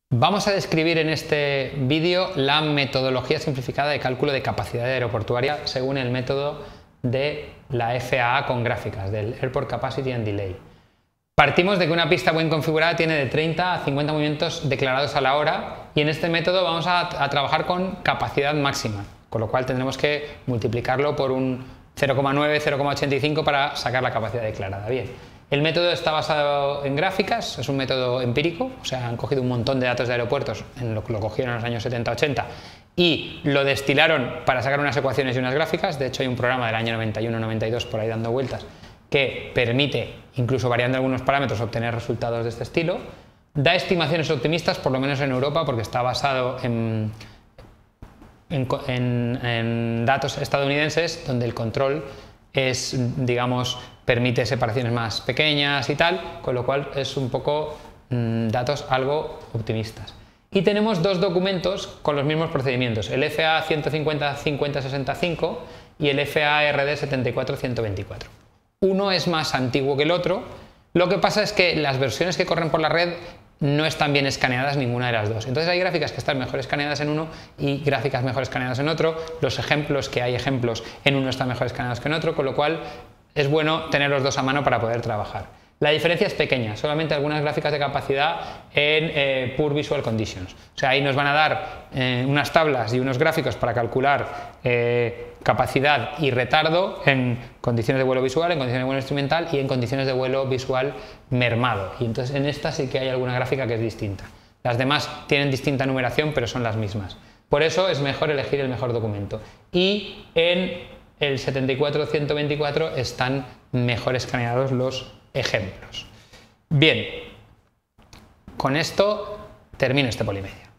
Vamos a describir en este vídeo la metodología simplificada de cálculo de capacidad aeroportuaria según el método de la FAA con gráficas, del Airport Capacity and Delay. Partimos de que una pista bien configurada tiene de 30 a 50 movimientos declarados a la hora y en este método vamos a trabajar con capacidad máxima, con lo cual tendremos que multiplicarlo por un 0,9, 0,85 para sacar la capacidad declarada. Bien. El método está basado en gráficas, es un método empírico, o sea, han cogido un montón de datos de aeropuertos, lo cogieron en los años 70-80 y lo destilaron para sacar unas ecuaciones y unas gráficas. De hecho, hay un programa del año 91-92 por ahí dando vueltas que permite, incluso variando algunos parámetros, obtener resultados de este estilo. Da estimaciones optimistas, por lo menos en Europa, porque está basado en datos estadounidenses, donde el control es, digamos, permite separaciones más pequeñas y tal, con lo cual es un poco datos algo optimistas. Y tenemos dos documentos con los mismos procedimientos, el FAA 150-50-65 y el FAA RD 74-124. Uno es más antiguo que el otro, lo que pasa es que las versiones que corren por la red no están bien escaneadas ninguna de las dos. Entonces hay gráficas que están mejor escaneadas en uno y gráficas mejor escaneadas en otro. Los ejemplos que hay ejemplos en uno están mejor escaneados que en otro, con lo cual es bueno tener los dos a mano para poder trabajar. La diferencia es pequeña, solamente algunas gráficas de capacidad en Poor Visual Conditions. O sea, ahí nos van a dar unas tablas y unos gráficos para calcular capacidad y retardo en condiciones de vuelo visual, en condiciones de vuelo instrumental y en condiciones de vuelo visual mermado. Y entonces en esta sí que hay alguna gráfica que es distinta. Las demás tienen distinta numeración, pero son las mismas. Por eso es mejor elegir el mejor documento. Y en el 74-124 están mejor escaneados los ejemplos. Bien, con esto termino este Polimedia.